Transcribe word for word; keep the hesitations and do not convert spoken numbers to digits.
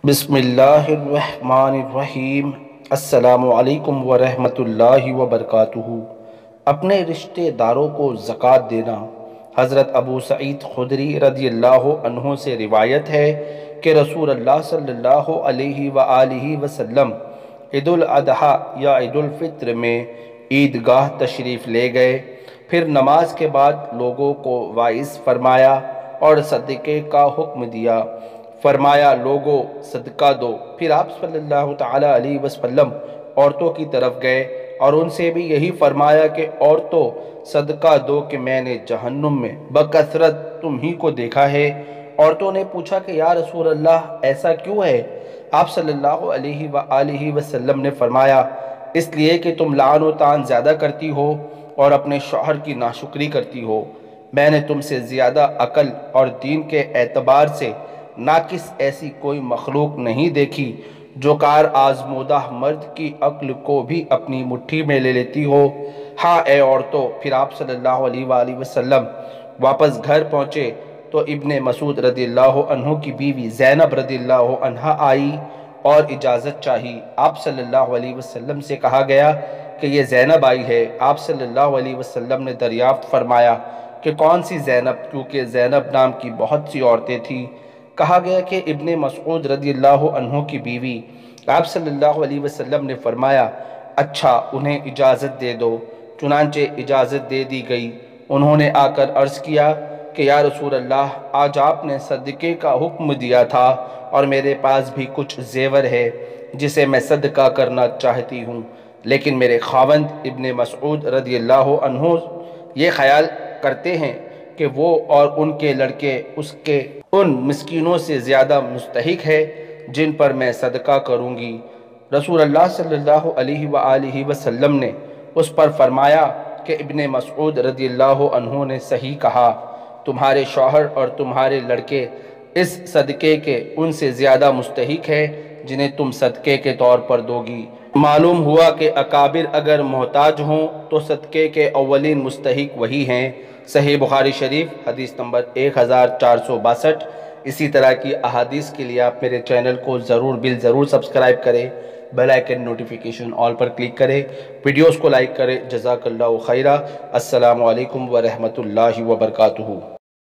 بسم اللہ الرحمن الرحیم۔ السلام علیکم ورحمۃ اللہ وبرکاتہ۔ اپنے رشتہ داروں کو زکوٰۃ دینا۔ حضرت ابو سعید خدری رضی اللہ عنہ سے روایت ہے کہ رسول اللہ صلی اللہ علیہ وآلہ وسلم عید الاضحیٰ یا عید الفطر میں عیدگاہ تشریف لے گئے، پھر نماز کے بعد لوگوں کو واعظ فرمایا اور صدقے کا حکم دیا۔ فرمایا لوگوں صدقہ دو۔ پھر آپ صلی اللہ تعالیٰ علیہ وسلم عورتوں کی طرف گئے اور ان سے بھی یہی فرمایا کہ عورتوں صدقہ دو کہ میں نے جہنم میں بکثرت تم ہی کو دیکھا ہے۔ عورتوں نے پوچھا کہ یا رسول اللہ ایسا کیوں ہے؟ آپ صلی اللہ علیہ وآلہ وسلم نے فرمایا اس لیے کہ تم لعن و طعن زیادہ کرتی ہو اور اپنے شوہر کی ناشکری کرتی ہو۔ میں نے تم سے زیادہ عقل اور دین کے اعتبار سے ناقص ایسی کوئی مخلوق نہیں دیکھی جو کار آزمودہ مرد کی عقل کو بھی اپنی مٹھی میں لے لیتی ہو۔ ہاں اے عورتوں۔ پھر آپ صلی اللہ علیہ وآلہ وسلم واپس گھر پہنچے تو ابن مسعود رضی اللہ عنہ کی بیوی زینب رضی اللہ عنہ آئی اور اجازت چاہی۔ آپ صلی اللہ علیہ وسلم سے کہا گیا کہ یہ زینب آئی ہے۔ آپ صلی اللہ علیہ وسلم نے دریافت فرمایا کہ کون سی زینب، کیونکہ زینب نام کی بہت سی عورتیں تھیں۔ کہا گیا کہ ابن مسعود رضی اللہ عنہ کی بیوی۔ آپ صلی اللہ علیہ وسلم نے فرمایا اچھا انہیں اجازت دے دو۔ چنانچہ اجازت دے دی گئی۔ انہوں نے آ کر عرض کیا کہ یا رسول اللہ آج آپ نے صدقے کا حکم دیا تھا اور میرے پاس بھی کچھ زیور ہے جسے میں صدقہ کرنا چاہتی ہوں، لیکن میرے خاوند ابن مسعود رضی اللہ عنہ یہ خیال کرتے ہیں کہ وہ اور ان کے لڑکے اس کے ان مسکینوں سے زیادہ مستحق ہے جن پر میں صدقہ کروں گی۔ رسول اللہ صلی اللہ علیہ وآلہ وسلم نے اس پر فرمایا کہ ابن مسعود رضی اللہ عنہ نے صحیح کہا، تمہارے شوہر اور تمہارے لڑکے اس صدقے کے ان سے زیادہ مستحق ہے جنہیں تم صدقے کے طور پر دو گی۔ معلوم ہوا کہ اکابر اگر محتاج ہوں تو صدقے کے اولین مستحق وہی ہیں۔ صحیح بخاری شریف حدیث نمبر ایک ہزار چار سو باسٹھ۔ اسی طرح کی احادیث کے لیے آپ میرے چینل کو ضرور بل ضرور سبسکرائب کریں، بیل آئیکن نوٹیفیکیشن آل پر کلک کریں، ویڈیوز کو لائک کریں۔ جزاک اللہ خیرہ۔ السلام علیکم ورحمۃ اللہ وبرکاتہ۔